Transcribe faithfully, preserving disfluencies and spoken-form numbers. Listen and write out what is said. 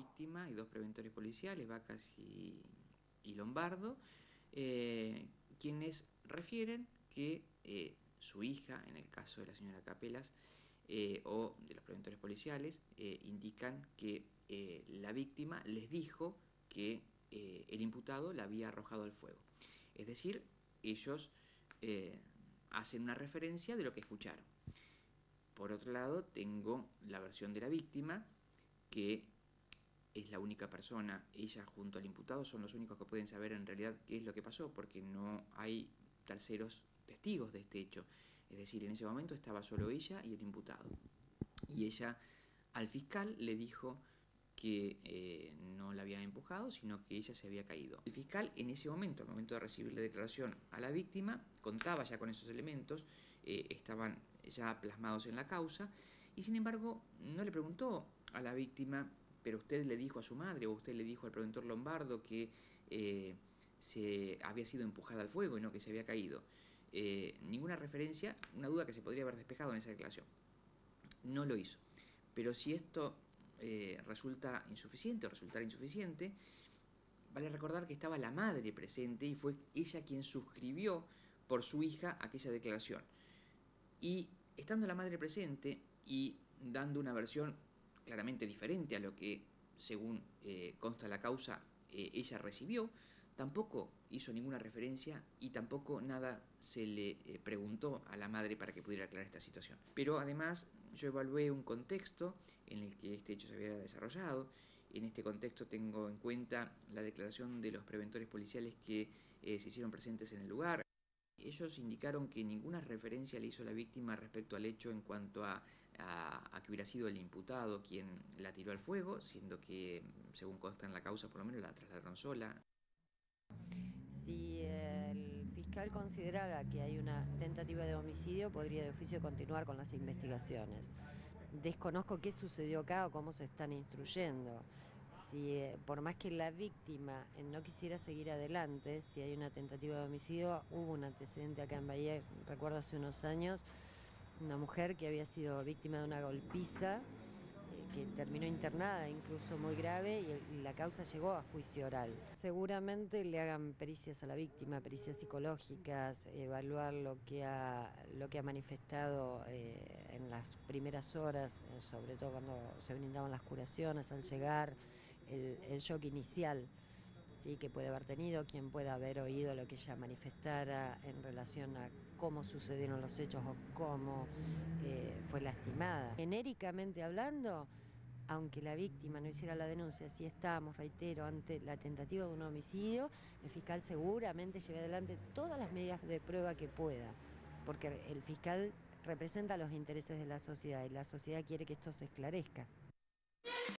víctima y dos preventores policiales, Vacas y, y Lombardo, eh, quienes refieren que eh, su hija, en el caso de la señora Capelas, eh, o de los preventores policiales, eh, indican que eh, la víctima les dijo que eh, el imputado la había arrojado al fuego. Es decir, ellos eh, hacen una referencia de lo que escucharon. Por otro lado, tengo la versión de la víctima, que es la única persona, ella junto al imputado son los únicos que pueden saber en realidad qué es lo que pasó, porque no hay terceros testigos de este hecho. Es decir, en ese momento estaba solo ella y el imputado. Y ella al fiscal le dijo que eh, no la habían empujado, sino que ella se había caído. El fiscal en ese momento, al momento de recibir la declaración a la víctima, contaba ya con esos elementos, eh, estaban ya plasmados en la causa, y sin embargo no le preguntó a la víctima, pero usted le dijo a su madre o usted le dijo al preventor Lombardo que eh, se había sido empujada al fuego y no que se había caído. Eh, ninguna referencia, una duda que se podría haber despejado en esa declaración. No lo hizo. Pero si esto eh, resulta insuficiente o resultará insuficiente, vale recordar que estaba la madre presente y fue ella quien suscribió por su hija aquella declaración. Y estando la madre presente y dando una versión claramente diferente a lo que, según eh, consta la causa, eh, ella recibió, tampoco hizo ninguna referencia y tampoco nada se le eh, preguntó a la madre para que pudiera aclarar esta situación. Pero además yo evalué un contexto en el que este hecho se había desarrollado. En este contexto tengo en cuenta la declaración de los preventores policiales que eh, se hicieron presentes en el lugar. Ellos indicaron que ninguna referencia le hizo la víctima respecto al hecho en cuanto a, a, a que hubiera sido el imputado quien la tiró al fuego, siendo que, según consta en la causa, por lo menos la trasladaron sola. Si el fiscal considerara que hay una tentativa de homicidio, podría de oficio continuar con las investigaciones. Desconozco qué sucedió acá o cómo se están instruyendo. Si eh, por más que la víctima eh, no quisiera seguir adelante, si hay una tentativa de homicidio, hubo un antecedente acá en Bahía, recuerdo hace unos años, una mujer que había sido víctima de una golpiza, eh, que terminó internada, incluso muy grave, y, el- y la causa llegó a juicio oral. Seguramente le hagan pericias a la víctima, pericias psicológicas, evaluar lo que ha, lo que ha manifestado eh, en las primeras horas, eh, sobre todo cuando se brindaban las curaciones, al llegar, el, el shock inicial. Sí, que puede haber tenido, quien pueda haber oído lo que ella manifestara en relación a cómo sucedieron los hechos o cómo eh, fue lastimada. Genéricamente hablando, aunque la víctima no hiciera la denuncia, si estamos, reitero, ante la tentativa de un homicidio, el fiscal seguramente lleve adelante todas las medidas de prueba que pueda, porque el fiscal representa los intereses de la sociedad y la sociedad quiere que esto se esclarezca.